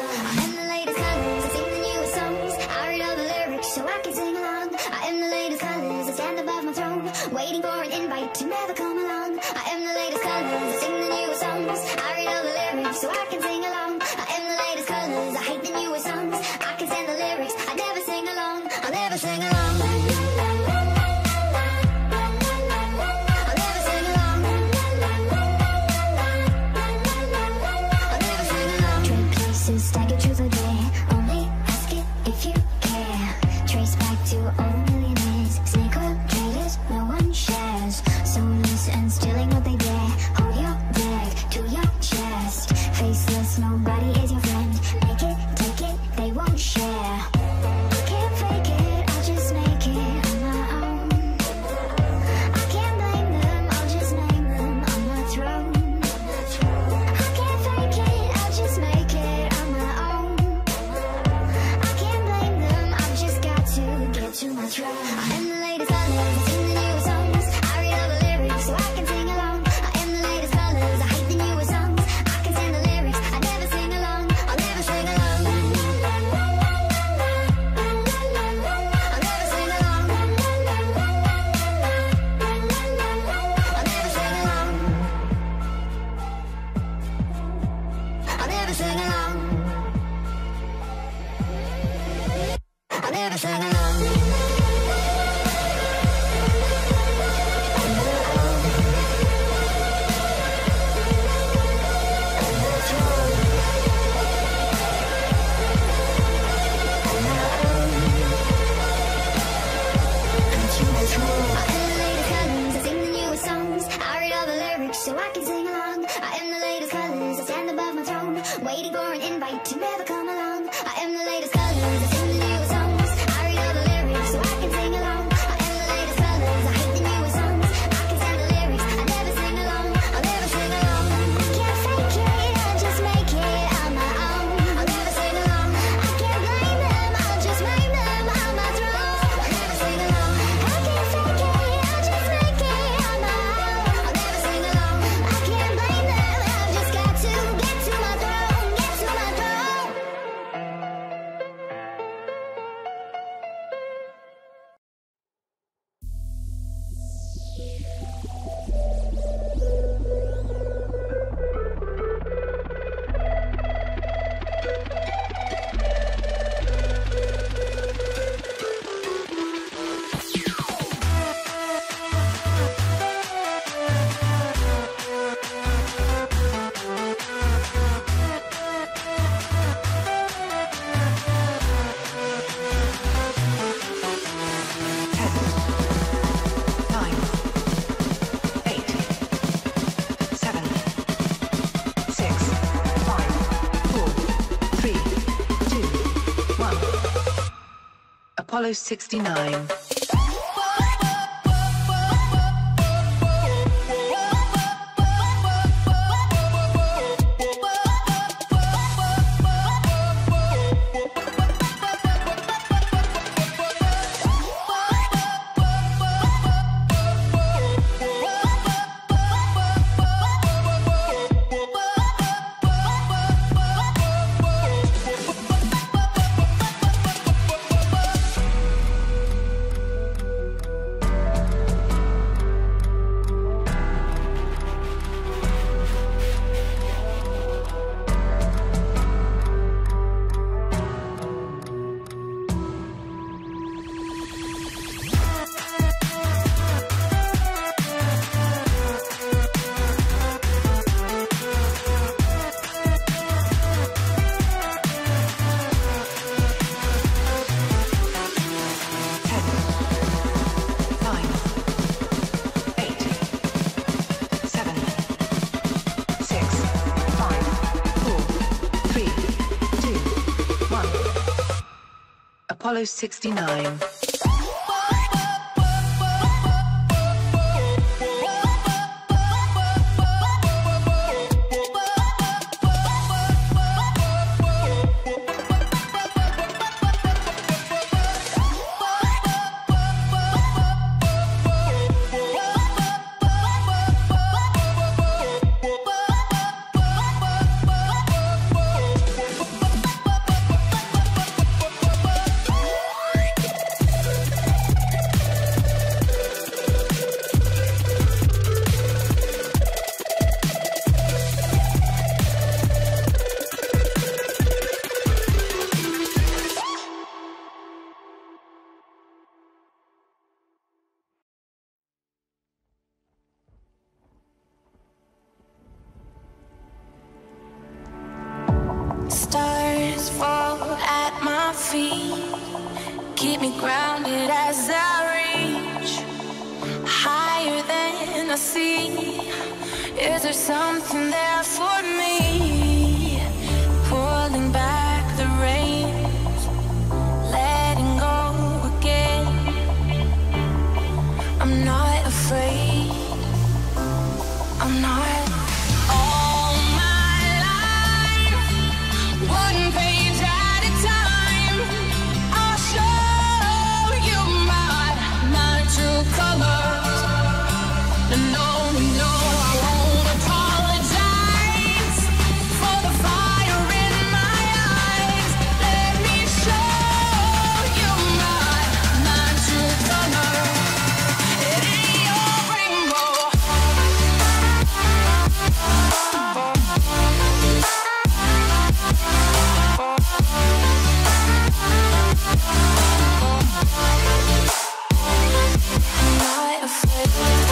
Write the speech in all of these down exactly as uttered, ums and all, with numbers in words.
I am the latest colors, I sing the newest songs. I read all the lyrics so I can sing along. I am the latest colors, I stand above my throne, waiting for an invite to never come along. I am the latest colors, I sing the newest songs. I read all the lyrics so I can sing along. I am the latest colors, I hate the newest songs. I can stand the lyrics, I never sing along. I'll never sing along. Stagger truth or dare, only ask it if you care. Trace back to old millionaires, snake oil traders, no one shares. So loose and stealing what they dare. Hold your bag to your chest. Faceless, nobody is your friend. Make it, take it, they won't share. I can't fake it, I'll just make it on my own. I can't blame them, I'll just name them on my throne. I can't fake it, I'll just make it on my own. I can't blame them, I've just got to get to my throne. I am the latest colors, I sing the newest songs. I read all the lyrics so I can sing along. I am the latest colors, I hate the newest songs. I can stand the lyrics, I never sing along. I'll never sing along. I'll never sing along. I'll never sing along. I'll never sing along. I'll never sing along. So I can sing along. I am the latest colors, I stand above my throne, waiting for an invite to never come along. I am the latest colors, I sing the newest songs. I read all the lyrics so I can sing along. I am the latest colors, I hate the newest songs. I can stand the lyrics, I never sing along. I'll never sing along. I can't fake it, I'll just make it on my own. I'll never sing along. I can't blame them, I'll just blame them on my throne. I'll never sing along. I can't fake it, I'll just make it on my own. I'll never sing along. I can't blame them, I've just got to get to my throne, get to my throne. Apollo sixty-nine. Apollo sixty-nine. feet, keep me grounded as I reach higher than I see. Is there something there for me? Pulling back the reins, letting go again. I'm not afraid, I'm not. All my life, one page at a time, I'll show you my, my true colors. No, no, I won't apologize for the fire in my eyes. Let me show you my, my true colors. It ain't your rainbow. I'm not afraid.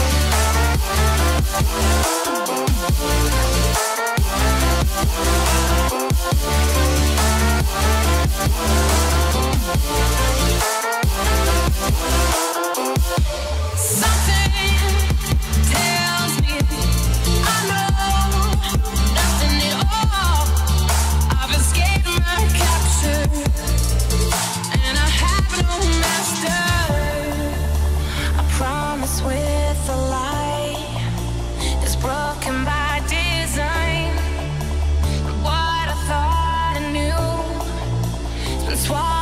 Something tells me I know nothing at all. I've escaped my capture, and I have no master. I promise with a lie that's broken by design. What I thought I knew has been swallowed